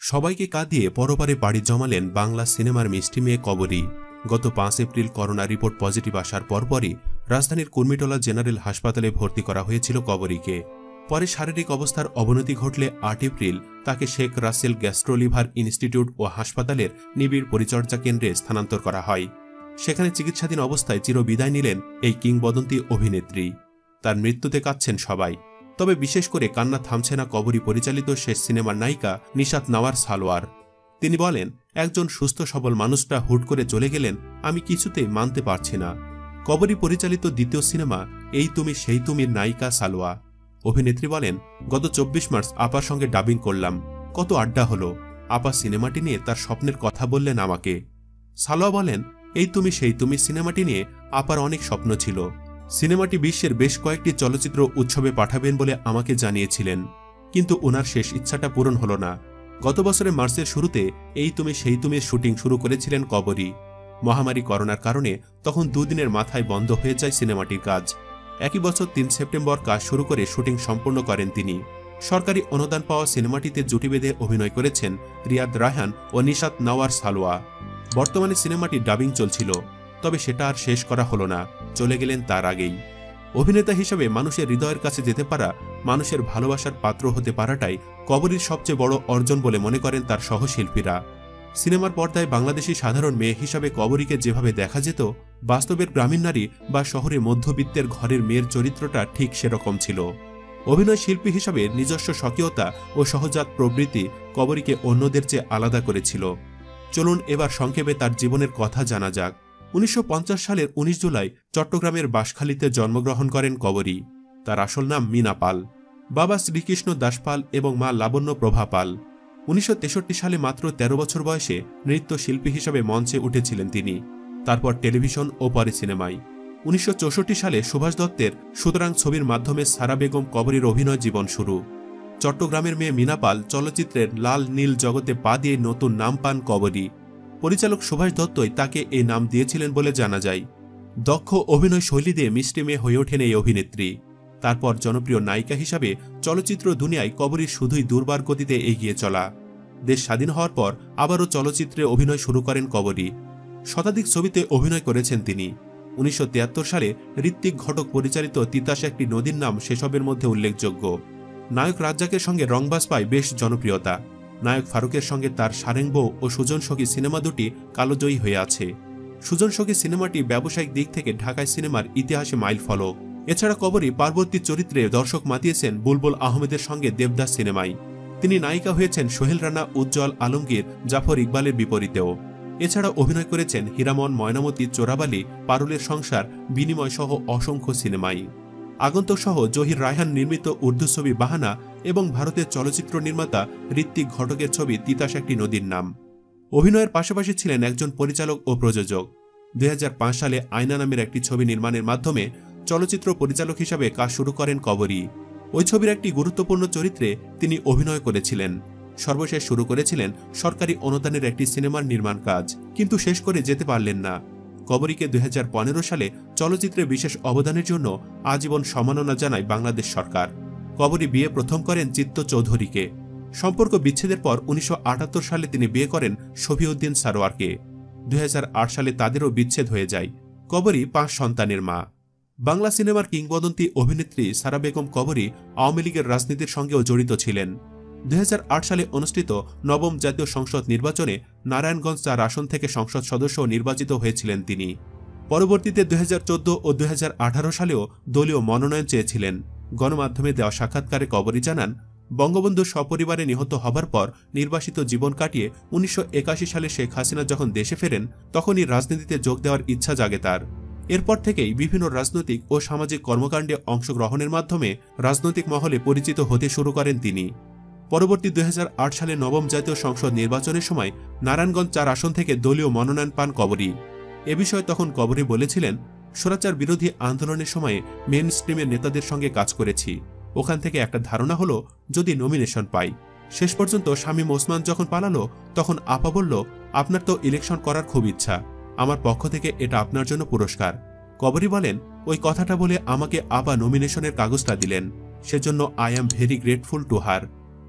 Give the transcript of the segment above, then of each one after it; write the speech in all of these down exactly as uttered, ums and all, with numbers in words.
সবাইকে কাঁদিয়ে পরপারে বাড়ি জমালেন বাংলা সিনেমার মিষ্টি মেয়ে কবরী। গত পাঁচ এপ্রিল করোনা রিপোর্ট পজিটিভ আসার পরপরই রাজধানীর কুর্মিটোলা জেনারেল হাসপাতালে ভর্তি করা হয়েছিল কবরীকে। পরে শারীরিক অবস্থার অবনতি ঘটলে আট এপ্রিল তাকে শেখ রাসেল গ্যাস্ট্রোলিভার ইনস্টিটিউট ও হাসপাতালের নিবিড় পরিচর্যা কেন্দ্রে স্থানান্তর করা হয়। সেখানে চিকিৎসাধীন অবস্থায় চিরবিদায় নিলেন এই কিংবদন্তি অভিনেত্রী। তার মৃত্যুতে কাঁদছেন সবাই, তবে বিশেষ করে কান্না থামছে না কবরী পরিচালিত শেষ সিনেমার নায়িকা নিশাত নাওয়ার সালোয়ার। তিনি বলেন, একজন সুস্থ সবল মানুষটা হুট করে চলে গেলেন, আমি কিছুতেই মানতে পারছি না। কবরী পরিচালিত দ্বিতীয় সিনেমা এই তুমি সেই তুমির নায়িকা সালোয়া। অভিনেত্রী বলেন, গত চব্বিশ মার্চ আপার সঙ্গে ডাবিং করলাম, কত আড্ডা হলো। আপা সিনেমাটি নিয়ে তার স্বপ্নের কথা বললেন আমাকে। সালোয়া বলেন, এই তুমি সেই তুমি সিনেমাটি নিয়ে আপার অনেক স্বপ্ন ছিল। সিনেমাটি বিশ্বের বেশ কয়েকটি চলচ্চিত্র উৎসবে পাঠাবেন বলে আমাকে জানিয়েছিলেন, কিন্তু ওনার শেষ ইচ্ছাটা পূরণ হল না। গত বছরের মার্চের শুরুতে এই তুমি সেই তুমির শুটিং শুরু করেছিলেন কবরী। মহামারী করোনার কারণে তখন দুদিনের মাথায় বন্ধ হয়ে যায় সিনেমাটির কাজ। একই বছর তিন সেপ্টেম্বর কাজ শুরু করে শুটিং সম্পূর্ণ করেন তিনি। সরকারি অনুদান পাওয়া সিনেমাটিতে জুটি বেঁধে অভিনয় করেছেন রিয়াদ রায়হান ও নিশাত নাওয়ার সালোয়া। বর্তমানে সিনেমাটি ডাবিং চলছিল, তবে সেটা আর শেষ করা হলো না, চলে গেলেন তার আগেই। অভিনেতা হিসেবে মানুষের হৃদয়ের কাছে যেতে পারা, মানুষের ভালোবাসার পাত্র হতে পারাটাই কবরীর সবচেয়ে বড় অর্জন বলে মনে করেন তার সহশিল্পীরা। সিনেমার পর্দায় বাংলাদেশি সাধারণ মেয়ে হিসাবে কবরীকে যেভাবে দেখা যেত, বাস্তবের গ্রামীণ নারী বা শহরে মধ্যবিত্তের ঘরের মেয়ের চরিত্রটা ঠিক সেরকম ছিল। অভিনয় শিল্পী হিসাবে নিজস্ব স্বকীয়তা ও সহজাত প্রবৃত্তি কবরীকে অন্যদের চেয়ে আলাদা করেছিল। চলুন এবার সংক্ষেপে তার জীবনের কথা জানা যাক। উনিশশো পঞ্চাশ সালের উনিশ জুলাই চট্টগ্রামের বাঁশখালীতে জন্মগ্রহণ করেন কবরী। তার আসল নাম মীনা পাল। বাবা শ্রীকৃষ্ণ দাস পাল এবং মা লাবণ্য প্রভা পাল। উনিশশো তেষট্টি সালে মাত্র তেরো বছর বয়সে নৃত্য শিল্পী হিসাবে মঞ্চে উঠেছিলেন তিনি, তারপর টেলিভিশন ও পরে সিনেমায়। উনিশশো চৌষট্টি সালে সুভাষ দত্তের সুতরাং ছবির মাধ্যমে সারা বেগম কবরীর অভিনয় জীবন শুরু। চট্টগ্রামের মেয়ে মীনা পাল চলচ্চিত্রের লাল নীল জগতে পা দিয়ে নতুন নাম পান কবরী। পরিচালক সুভাষ দত্তই তাকে এই নাম দিয়েছিলেন বলে জানা যায়। দক্ষ অভিনয় শৈলী দিয়ে মিষ্টি মেয়ে হয়ে ওঠেন এই অভিনেত্রী। তারপর জনপ্রিয় নায়িকা হিসাবে চলচ্চিত্র দুনিয়ায় কবরীর শুধুই দুর্বার গতিতে এগিয়ে চলা। দেশ স্বাধীন হওয়ার পর আবারও চলচ্চিত্রে অভিনয় শুরু করেন কবরী। শতাধিক ছবিতে অভিনয় করেছেন তিনি। উনিশশো তিয়াত্তর সালে ঋত্বিক ঘটক পরিচালিত তিতাস একটি নদীর নাম সেসবের মধ্যে উল্লেখযোগ্য। নায়ক রাজ্জাকের সঙ্গে রংবাজ পায় বেশ জনপ্রিয়তা। নায়ক ফারুকের সঙ্গে তার সারেংবো ও সুজন সখী সিনেমা দুটি কালোজয়ী হয়ে আছে। সুজন সখী সিনেমাটি ব্যবসায়িক দিক থেকে ঢাকায় সিনেমার ইতিহাসে মাইল ফলক। এছাড়া কবরী পার্বতী চরিত্রে দর্শক মাতিয়েছেন বুলবুল আহমেদের সঙ্গে দেবদাস সিনেমায়। তিনি নায়িকা হয়েছেন সোহেল রানা, উজ্জ্বল, আলমগীর, জাফর ইকবালের বিপরীতেও। এছাড়া অভিনয় করেছেন হীরামন, ময়নামতি, চোরাবালি, পারুলের সংসার, বিনিময় সহ অসংখ্য সিনেমায়। আগন্তক সহ জহির রায়হান নির্মিত উর্দু ছবি বাহানা এবং ভারতের চলচ্চিত্র নির্মাতা ঋত্বিক ঘটকের ছবি তিতাস একটি নদীর নাম। অভিনয়ের পাশাপাশি ছিলেন একজন পরিচালক ও প্রযোজক। দুই হাজার পাঁচ সালে আয়না নামের একটি ছবি নির্মাণের মাধ্যমে চলচ্চিত্র পরিচালক হিসাবে কাজ শুরু করেন কবরী। ওই ছবির একটি গুরুত্বপূর্ণ চরিত্রে তিনি অভিনয় করেছিলেন। সর্বশেষ শুরু করেছিলেন সরকারি অনুদানের একটি সিনেমার নির্মাণ কাজ, কিন্তু শেষ করে যেতে পারলেন না। কবরীকে দুই হাজার পনেরো সালে চলচ্চিত্রে বিশেষ অবদানের জন্য আজীবন সম্মাননা জানায় বাংলাদেশ সরকার। কবরী বিয়ে প্রথম করেন চিত্ত চৌধুরীকে। সম্পর্ক বিচ্ছেদের পর উনিশশো আটাত্তর সালে তিনি বিয়ে করেন শফিউদ্দিন সারোয়ারকে। দুই হাজার আট সালে তাদেরও বিচ্ছেদ হয়ে যায়। কবরী পাঁচ সন্তানের মা। বাংলা সিনেমার কিংবদন্তি অভিনেত্রী সারা বেগম কবরী আওয়ামী লীগের রাজনীতির সঙ্গেও জড়িত ছিলেন। দুই হাজার আট সালে অনুষ্ঠিত নবম জাতীয় সংসদ নির্বাচনে নারায়ণগঞ্জ চার আসন থেকে সংসদ সদস্য নির্বাচিত হয়েছিলেন তিনি। পরবর্তীতে দুই হাজার চোদ্দ ও দুই হাজার আঠারো সালেও দলীয় মনোনয়ন চেয়েছিলেন। গণমাধ্যমে দেওয়া সাক্ষাৎকারে কবরী জানান, বঙ্গবন্ধু সপরিবারে নিহত হবার পর নির্বাসিত জীবন কাটিয়ে উনিশশো একাশি সালে শেখ হাসিনা যখন দেশে ফেরেন, তখনই রাজনীতিতে যোগ দেওয়ার ইচ্ছা জাগে তার। এরপর থেকেই বিভিন্ন রাজনৈতিক ও সামাজিক কর্মকাণ্ডে অংশগ্রহণের মাধ্যমে রাজনৈতিক মহলে পরিচিত হতে শুরু করেন তিনি। পরবর্তী দুই হাজার আট সালে নবম জাতীয় সংসদ নির্বাচনের সময় নারায়ণগঞ্জ চার আসন থেকে দলীয় মনোনয়ন পান কবরী। এ বিষয়ে তখন কবরী বলেছিলেন, স্বৈরাচার বিরোধী আন্দোলনের সময়ে মেন স্ট্রিমের নেতাদের সঙ্গে কাজ করেছি। ওখান থেকে একটা ধারণা হলো যদি নমিনেশন পাই। শেষ পর্যন্ত শামীম ওসমান যখন পালালো, তখন আপা বলল, আপনার তো ইলেকশন করার খুব ইচ্ছা, আমার পক্ষ থেকে এটা আপনার জন্য পুরস্কার। কবরী বলেন, ওই কথাটা বলে আমাকে আপা নমিনেশনের কাগজটা দিলেন, সেজন্য I am very grateful to her.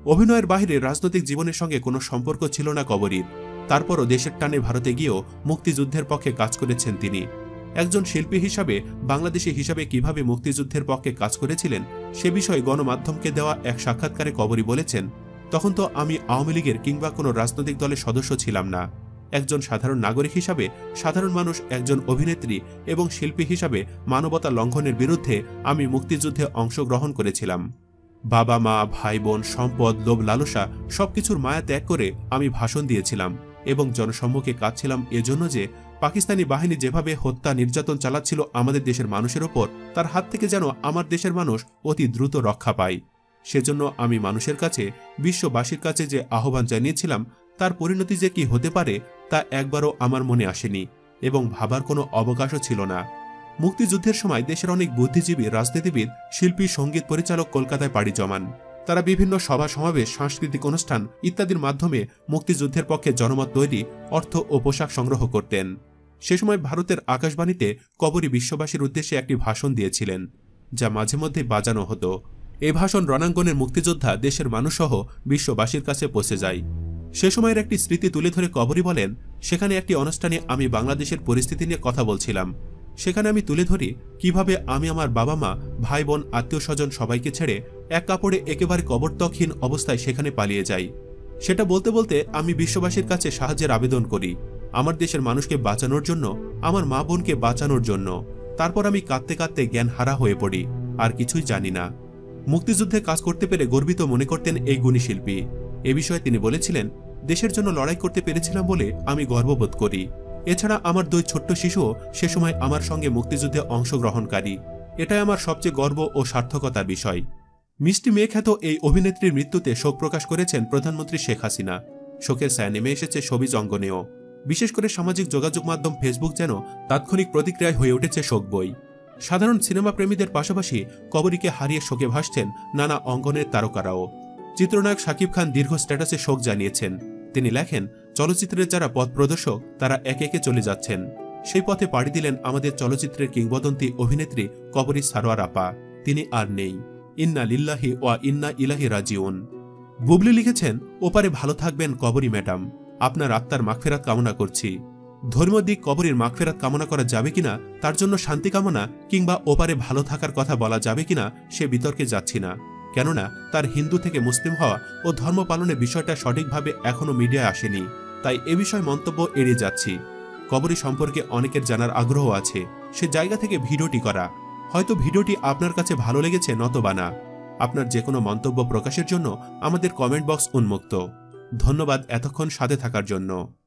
অভিনয়ের বাইরে রাজনৈতিক জীবনের সঙ্গে কোনো সম্পর্ক ছিল না কবরীর। তারপরও দেশের টানে ভারতে গিয়েও মুক্তিযুদ্ধের পক্ষে কাজ করেছেন তিনি। একজন শিল্পী হিসাবে বাংলাদেশি হিসাবে কিভাবে মুক্তিযুদ্ধের পক্ষে কাজ করেছিলেন সে বিষয়ে গণমাধ্যমকে দেওয়া এক সাক্ষাৎকারে কবরী বলেছেন, তখন তো আমি আওয়ামী লীগের কিংবা কোনো রাজনৈতিক দলের সদস্য ছিলাম না। একজন সাধারণ নাগরিক হিসাবে, সাধারণ মানুষ, একজন অভিনেত্রী এবং শিল্পী হিসাবে মানবতা লঙ্ঘনের বিরুদ্ধে আমি মুক্তিযুদ্ধে অংশগ্রহণ করেছিলাম। বাবা মা, ভাই বোন, সম্পদ, লোভ লালসা সবকিছুর মায়া ত্যাগ করে আমি ভাষণ দিয়েছিলাম এবং জনসম্মুখে কাঁদছিলাম এজন্য যে পাকিস্তানি বাহিনী যেভাবে হত্যা নির্যাতন চালাচ্ছিল আমাদের দেশের মানুষের ওপর, তার হাত থেকে যেন আমার দেশের মানুষ অতি দ্রুত রক্ষা পায়। সেজন্য আমি মানুষের কাছে, বিশ্ববাসীর কাছে যে আহ্বান জানিয়েছিলাম তার পরিণতি যে কি হতে পারে তা একবারও আমার মনে আসেনি এবং ভাবার কোনো অবকাশও ছিল না। মুক্তিযুদ্ধের সময় দেশের অনেক বুদ্ধিজীবী, রাজনীতিবিদ, শিল্পী, সঙ্গীত পরিচালক কলকাতায় পাড়ি জমান। তারা বিভিন্ন সভা সমাবেশ, সাংস্কৃতিক অনুষ্ঠান ইত্যাদির মাধ্যমে মুক্তিযুদ্ধের পক্ষে জনমত তৈরি, অর্থ ও পোশাক সংগ্রহ করতেন। সে সময় ভারতের আকাশবাণীতে কবরী বিশ্ববাসীর উদ্দেশ্যে একটি ভাষণ দিয়েছিলেন, যা মাঝে মধ্যে বাজানো হতো। এ ভাষণ রণাঙ্গনের মুক্তিযোদ্ধা, দেশের মানুষসহ বিশ্ববাসীর কাছে পৌঁছে যায়। সে সময়ের একটি স্মৃতি তুলে ধরে কবরী বলেন, সেখানে একটি অনুষ্ঠানে আমি বাংলাদেশের পরিস্থিতি নিয়ে কথা বলছিলাম। সেখানে আমি তুলে ধরি কিভাবে আমি আমার বাবা মা, ভাই বোন, আত্মীয় স্বজন সবাইকে ছেড়ে এক কাপড়ে একেবারে কবরত্বহীন অবস্থায় সেখানে পালিয়ে যাই। সেটা বলতে বলতে আমি বিশ্ববাসীর কাছে সাহায্যের আবেদন করি, আমার দেশের মানুষকে বাঁচানোর জন্য, আমার মা বোনকে বাঁচানোর জন্য। তারপর আমি কাঁদতে কাঁদতে জ্ঞান হারা হয়ে পড়ি, আর কিছুই জানি না। মুক্তিযুদ্ধে কাজ করতে পেরে গর্বিত মনে করতেন এই গুণী শিল্পী। এ বিষয়ে তিনি বলেছিলেন, দেশের জন্য লড়াই করতে পেরেছিলাম বলে আমি গর্ববোধ করি। এছাড়া আমার দুই ছোট্ট শিশুও সে সময় আমার সঙ্গে মুক্তিযুদ্ধে অংশগ্রহণকারী। এটাই আমার সবচেয়ে গর্ব ও সার্থকতার বিষয়। মিষ্টি মেয়ে খ্যাত এই অভিনেত্রীর মৃত্যুতে শোক প্রকাশ করেছেন প্রধানমন্ত্রী শেখ হাসিনা। শোকের ছায়া নেমে এসেছে সবিজ অঙ্গনেও। বিশেষ করে সামাজিক যোগাযোগ মাধ্যম ফেসবুক যেন তাৎক্ষণিক প্রতিক্রিয়ায় হয়ে উঠেছে শোক বই। সাধারণ সিনেমা প্রেমীদের পাশাপাশি কবরীকে হারিয়ে শোকে ভাসছেন নানা অঙ্গনের তারকারাও। চিত্রনায়ক শাকিব খান দীর্ঘ স্ট্যাটাসে শোক জানিয়েছেন। তিনি লেখেন, চলচ্চিত্রের যারা পথ প্রদর্শক তারা একে একে চলে যাচ্ছেন। সেই পথে পাড়ি দিলেন আমাদের চলচ্চিত্রের কিংবদন্তি অভিনেত্রী কবরী সারোয়ার আপা। তিনি আর নেই। ইন্না লিল্লাহি ওয়া ইন্না ইলাইহি রাজিউন। বুবলি লিখেছেন, ওপারে ভালো থাকবেন কবরী ম্যাডাম, আপনার আত্মার মাগফিরাত কামনা করছি। ধর্মীয় দিক কবরীর মাগফিরাত কামনা করা যাবে কিনা, তার জন্য শান্তি কামনা কিংবা ওপারে ভালো থাকার কথা বলা যাবে কিনা সে বিতর্কে যাচ্ছি না। কেননা তার হিন্দু থেকে মুসলিম হওয়া ও ধর্ম পালনের বিষয়টা সঠিকভাবে এখনো মিডিয়ায় আসেনি, তাই এ বিষয়ে মন্তব্য এড়িয়ে যাচ্ছি। কবরী সম্পর্কে অনেকের জানার আগ্রহ আছে, সে জায়গা থেকে ভিডিওটি করা। হয়তো ভিডিওটি আপনার কাছে ভালো লেগেছে, নতবা না। আপনার যে কোনো মন্তব্য প্রকাশের জন্য আমাদের কমেন্ট বক্স উন্মুক্ত। ধন্যবাদ এতক্ষণ সাথে থাকার জন্য।